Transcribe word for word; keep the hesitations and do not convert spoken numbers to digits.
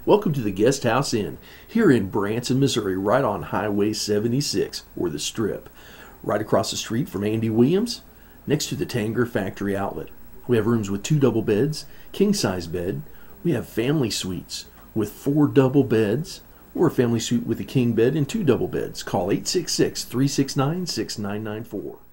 Welcome to the Guest House Inn here in Branson, Missouri, right on Highway seventy-six, or the Strip. Right across the street from Andy Williams, next to the Tanger Factory Outlet. We have rooms with two double beds, king-size bed. We have family suites with four double beds, or a family suite with a king bed and two double beds. Call eight six six, three six nine, six nine nine four.